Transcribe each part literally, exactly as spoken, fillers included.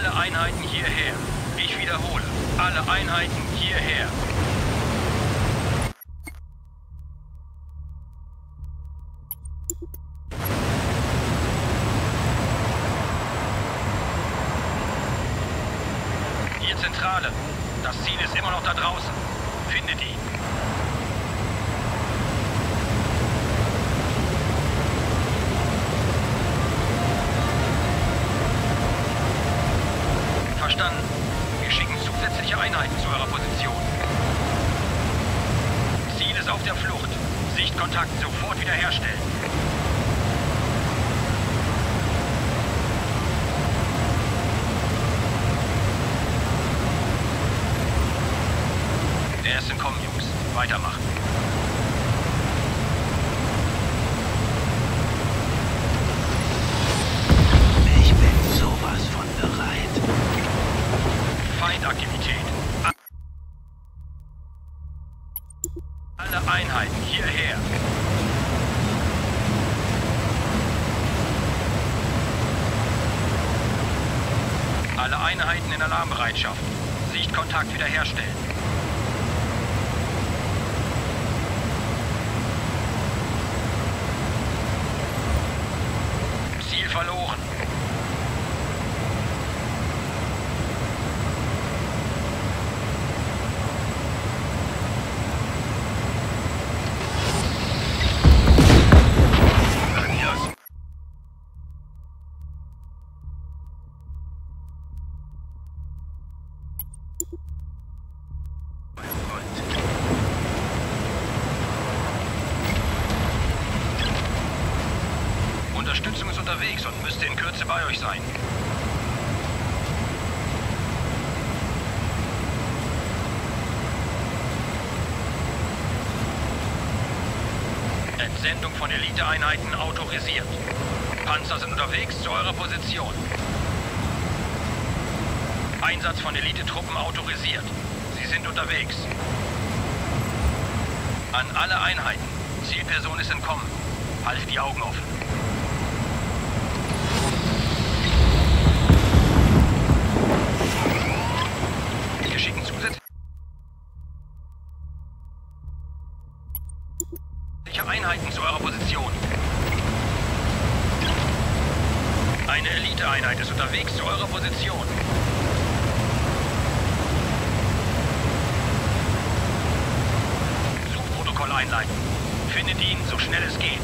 Alle Einheiten hierher. Ich wiederhole. Alle Einheiten hierher. Hier Zentrale. Das Ziel ist immer noch da draußen. Findet ihn. Verstanden. Wir schicken zusätzliche Einheiten zu eurer Position. Ziel ist auf der Flucht. Sichtkontakt sofort wiederherstellen. Der ist entkommen, Jungs. Weitermachen. Ich bin sowas von bereit. Feindaktivität. Alle Einheiten hierher. Alle Einheiten in Alarmbereitschaft. Sichtkontakt wiederherstellen. Ziel verloren. Unterstützung ist unterwegs und müsste in Kürze bei euch sein. Entsendung von Eliteeinheiten autorisiert. Panzer sind unterwegs zu eurer Position. Einsatz von Elitetruppen autorisiert. Sie sind unterwegs. An alle Einheiten. Zielperson ist entkommen. Haltet die Augen offen. Wir schicken zusätzliche Einheiten zu eurer Position. Eine Eliteeinheit ist unterwegs zu eurer Position. Suchprotokoll einleiten. Findet ihn, so schnell es geht.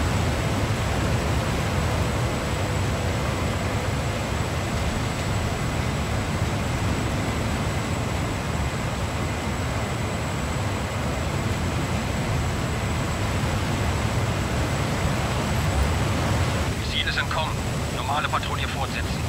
Ziel ist entkommen. Normale Patrouille fortsetzen.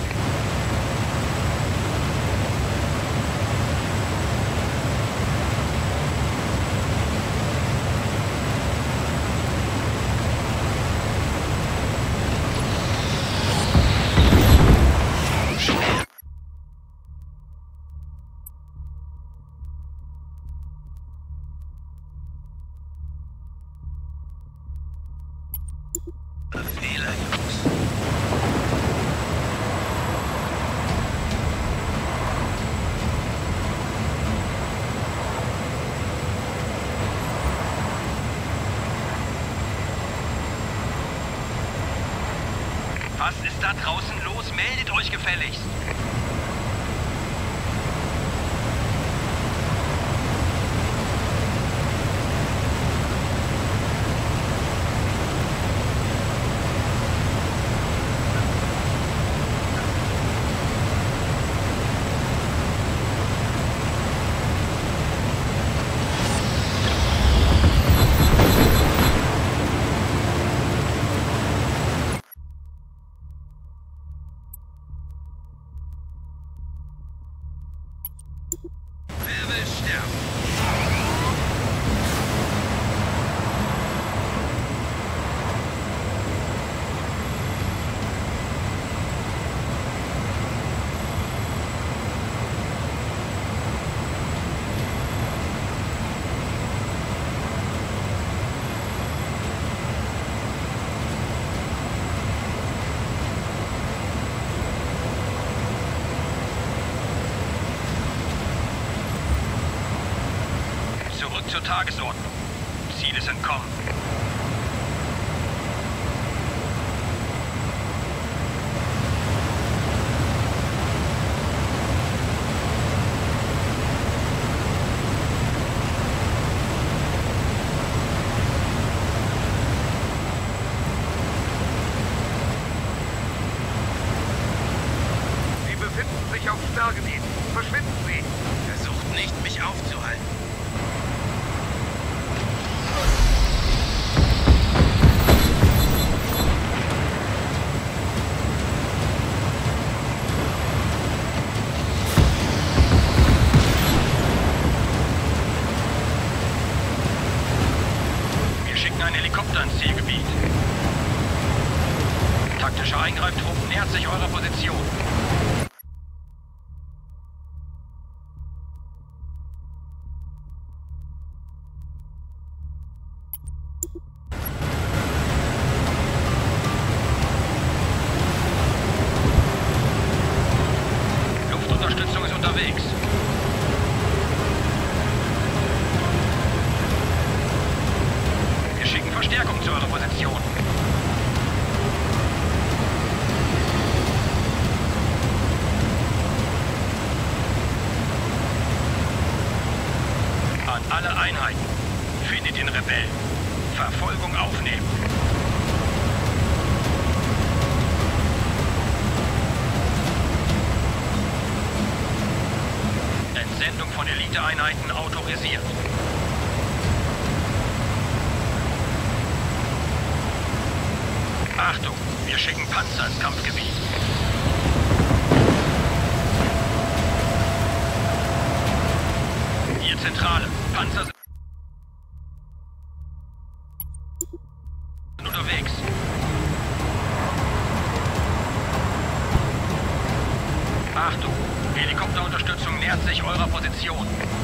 Befehle, Jungs. Was ist da draußen los? Meldet euch gefälligst. Wer will sterben? Zurück zur Tagesordnung. Ziel ist entkommen. Sie befinden sich auf Sperrgebiet. Verschwinden Sie! Versucht nicht, mich aufzuhalten. Wir schicken einen Helikopter ins Zielgebiet. Taktischer Eingreiftrupp nähert sich eurer Position. Luftunterstützung ist unterwegs. Wir schicken Verstärkung zu eurer Position. An alle Einheiten. Findet den Rebellen. Verfolgung aufnehmen. Entsendung von Eliteeinheiten autorisiert. Achtung, wir schicken Panzer ins Kampfgebiet. Hier Zentrale, Panzer sind unterwegs. Achtung, Helikopterunterstützung nähert sich eurer Position.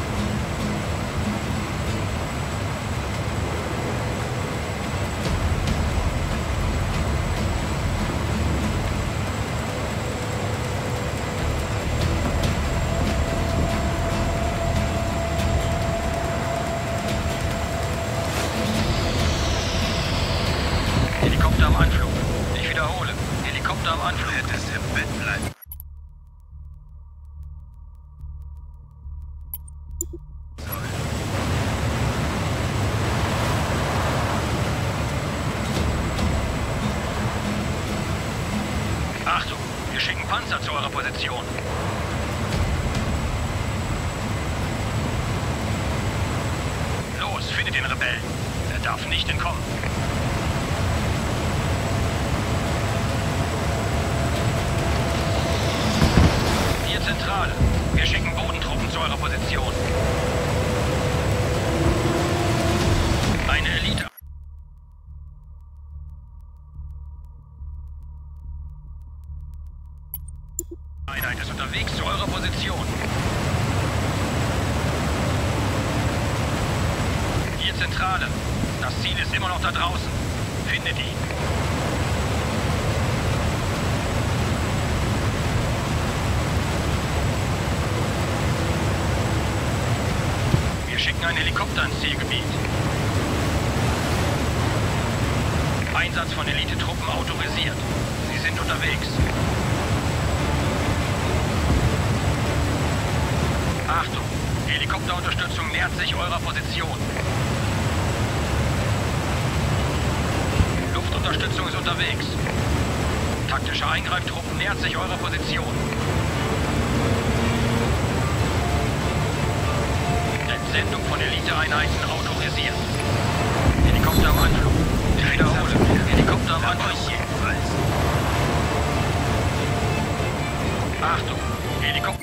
Helikopter am Anflug. Ich wiederhole. Helikopter am Anflug. Hättest im Bett bleiben. Achtung, wir schicken Panzer zu eurer Position. Los, findet den Rebellen. Er darf nicht entkommen. Hier Zentrale. Wir schicken Bodentruppen zu eurer Position. Eine Elite. Einheit ist unterwegs zu eurer Position. Hier Zentrale. Das Ziel ist immer noch da draußen. Findet ihn. Wir schicken einen Helikopter ins Zielgebiet. Einsatz von Elite-Truppen autorisiert. Sie sind unterwegs. Achtung! Helikopterunterstützung nähert sich eurer Position. Luftunterstützung ist unterwegs. Taktische Eingreiftruppen nähert sich eurer Position. Entsendung von Eliteeinheiten autorisiert. Helikopter am Anflug. Ich wiederhole. Helikopter am Anflug. Achtung! Helikopter.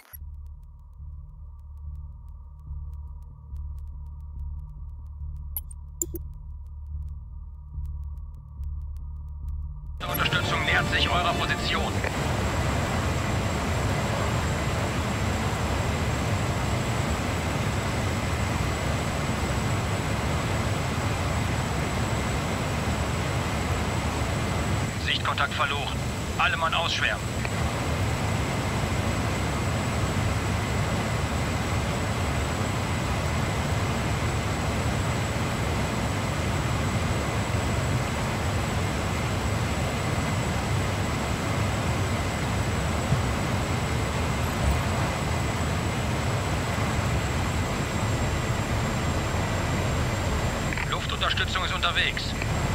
Unterstützung nähert sich eurer Position. Sichtkontakt verloren. Alle Mann ausschwärmen. Luftunterstützung ist unterwegs.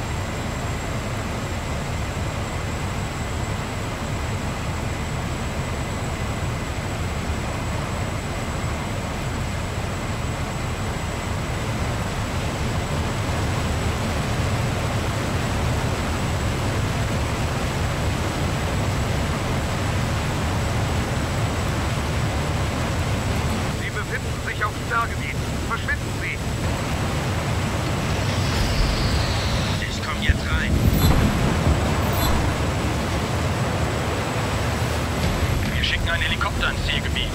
Sie befinden sich auf Stargebiet. Verschwinden Sie! Ich komm jetzt rein. Wir schicken einen Helikopter ins Zielgebiet.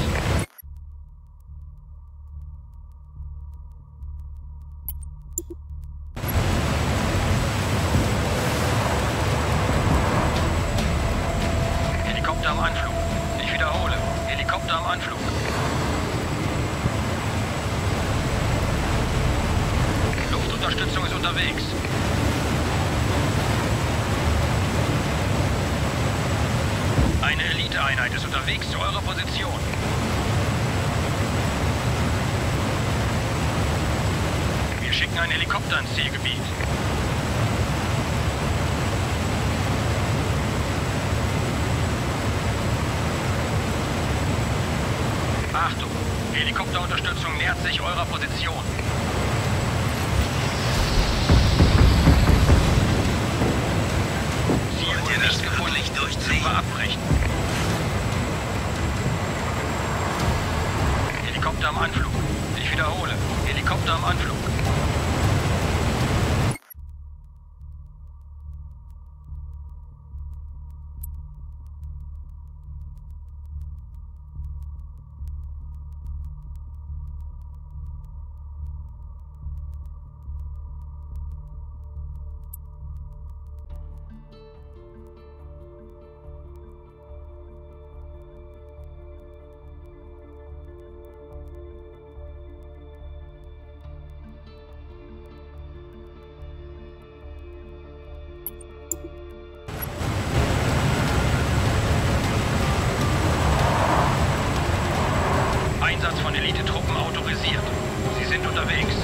Helikopter am Anflug. Ich wiederhole. Helikopter am Anflug. Luftunterstützung ist unterwegs. Eine Eliteeinheit ist unterwegs zu eurer Position. Wir schicken einen Helikopter ins Zielgebiet. Achtung! Helikopterunterstützung nähert sich eurer Position. Ziel Wollt wurde ihr das nicht gefunden. wirklich durchziehen? Super abbrechen. Helikopter am Anflug. Ich wiederhole. Helikopter am Anflug. Einsatz von Elite-Truppen autorisiert. Sie sind unterwegs.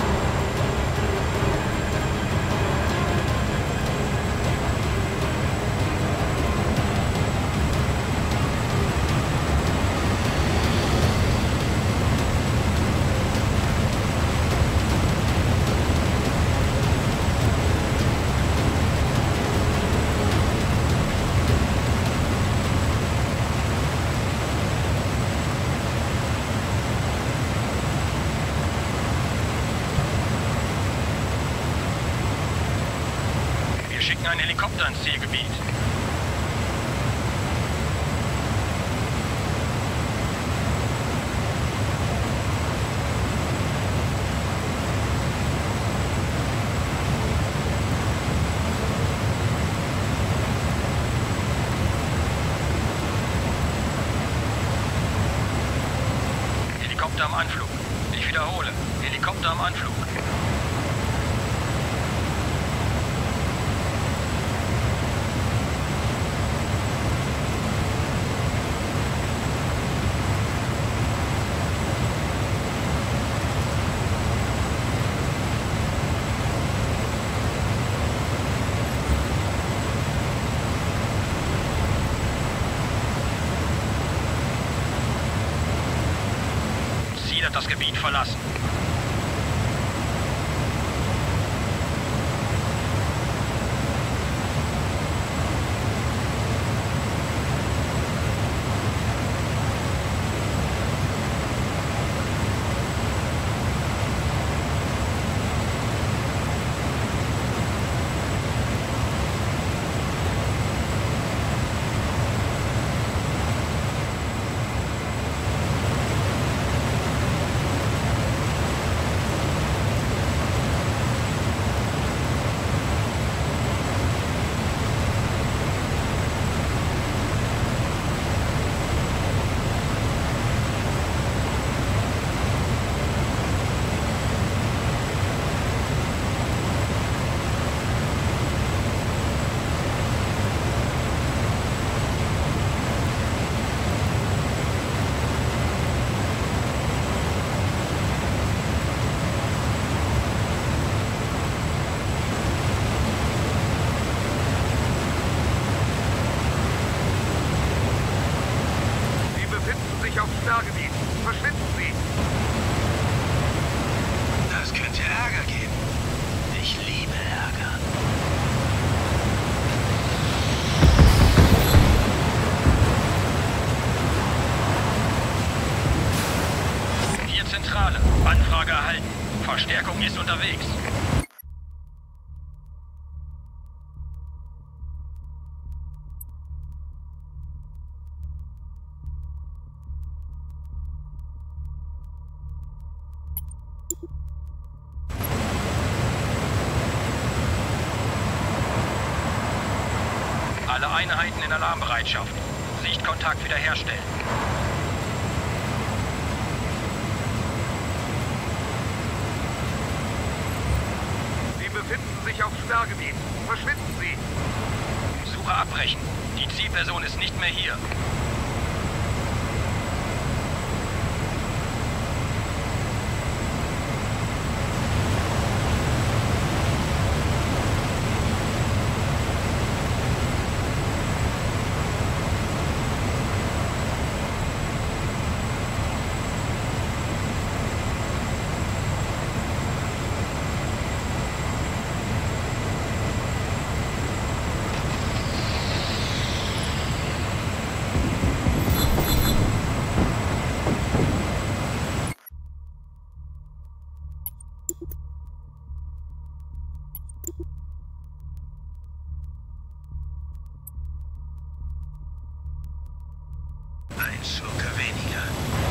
Wir schicken einen Helikopter ins Zielgebiet. Helikopter am Anflug. Ich wiederhole. Helikopter am Anflug. Ziel hat das Gebiet verlassen. aufs Stargebiet. Verschwinden Sie! Das könnte Ärger geben. Ich liebe Ärger. Hier Zentrale. Anfrage erhalten. Verstärkung ist unterwegs. Alle Einheiten in Alarmbereitschaft. Sichtkontakt wiederherstellen. Sie befinden sich auf Stargebiet. Verschwinden Sie! Suche abbrechen. Die Zielperson ist nicht mehr hier. Ein Schurke weniger.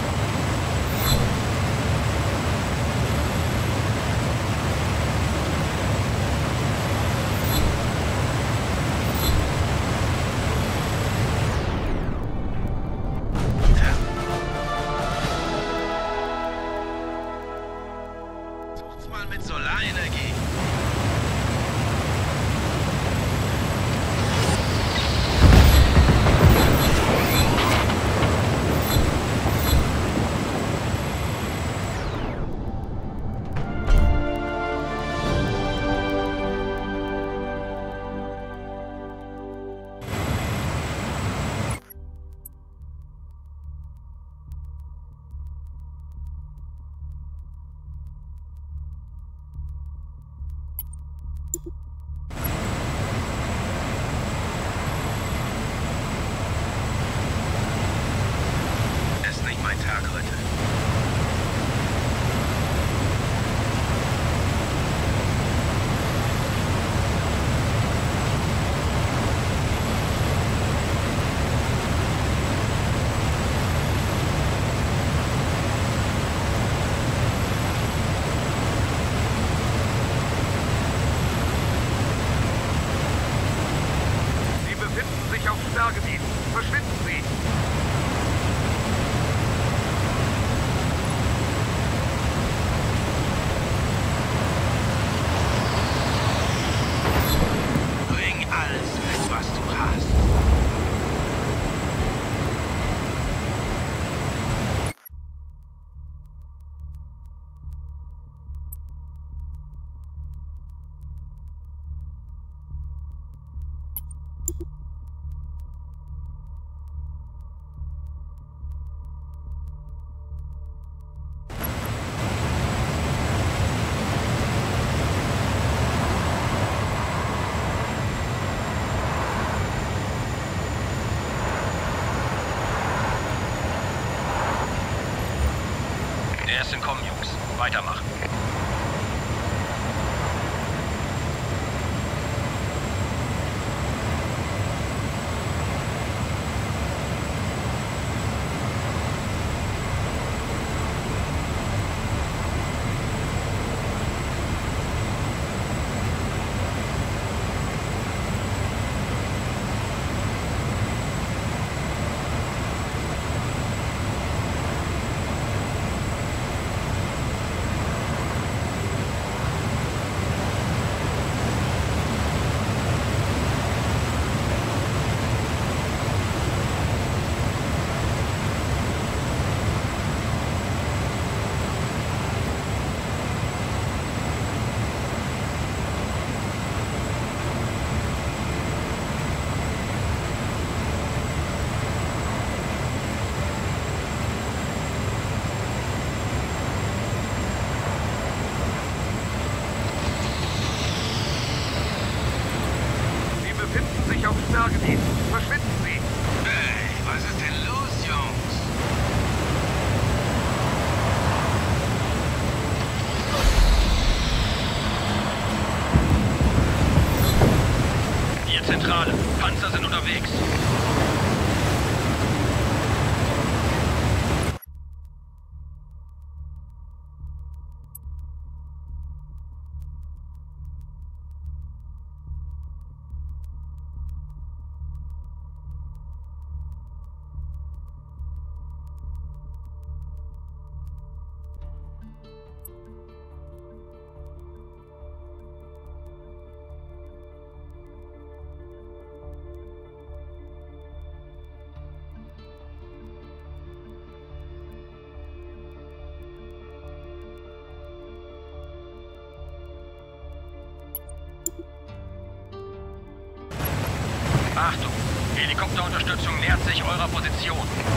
Versuch's mal mit Solarenergie. Ist nicht mein Tag heute. Sie befinden sich auf Stargebiet. Verschwinden Sie! Bring alles mit, was du hast. Der ist entkommen, Jungs. Weitermachen. Zentrale. Panzer sind unterwegs. Achtung! Helikopterunterstützung nähert sich eurer Position.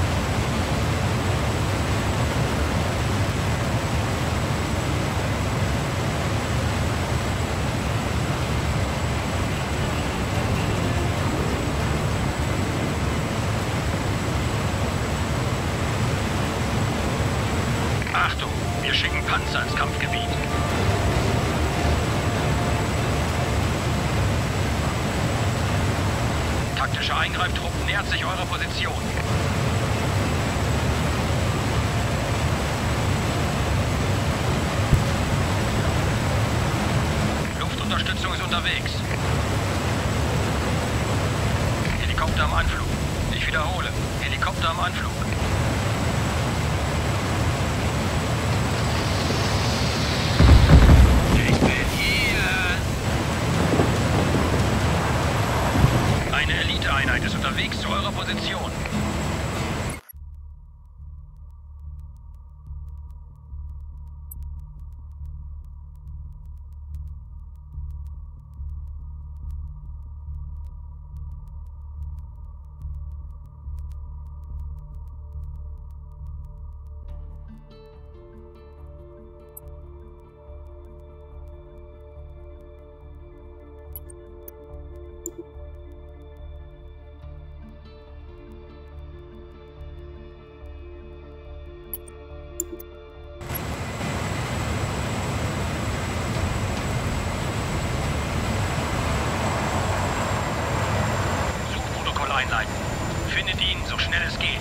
Achtung! Wir schicken Panzer ins Kampfgebiet. Taktische Eingreiftruppen nähert sich eurer Position. Luftunterstützung ist unterwegs. Helikopter am Anflug. Ich wiederhole. Helikopter am Anflug. Ich bin hier. Eine Eliteeinheit ist unterwegs zu eurer Position. Einleiten. Findet ihn, so schnell es geht.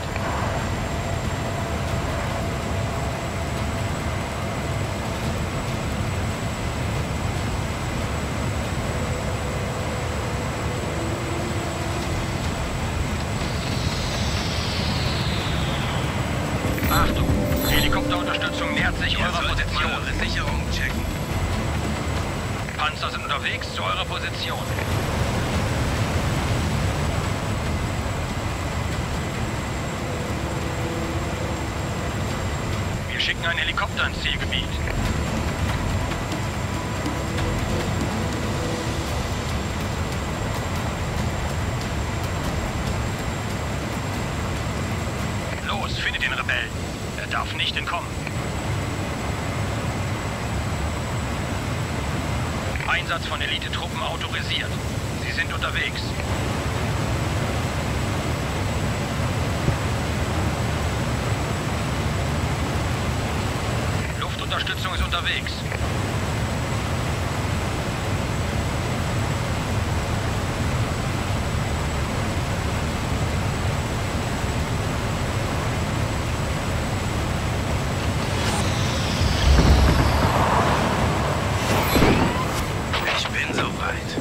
Achtung! Helikopterunterstützung nähert sich eurer Position. Eure Sicherung checken. Panzer sind unterwegs zu eurer Position. Wir schicken einen Helikopter ins Zielgebiet. Los, findet den Rebellen. Er darf nicht entkommen. Einsatz von Elite-Truppen autorisiert. Sie sind unterwegs. Luftunterstützung ist unterwegs. Ich bin soweit.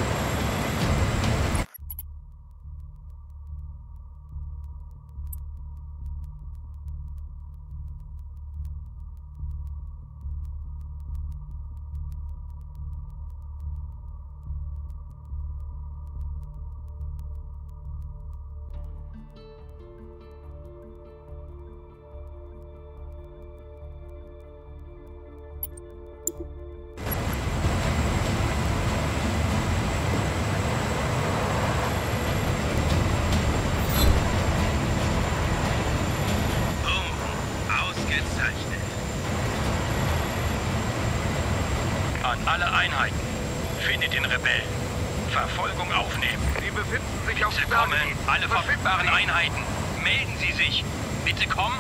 An alle Einheiten. Findet den Rebellen. Verfolgung aufnehmen. Sie befinden sich auf Bitte kommen. Sperrgebiet. Alle Verschwinden verfügbaren Sie. Einheiten. Melden Sie sich. Bitte kommen.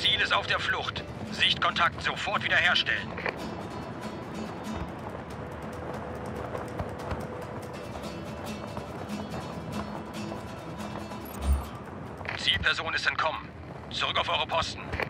Ziel ist auf der Flucht. Sichtkontakt sofort wiederherstellen. Zielperson ist entkommen. Zurück auf eure Posten.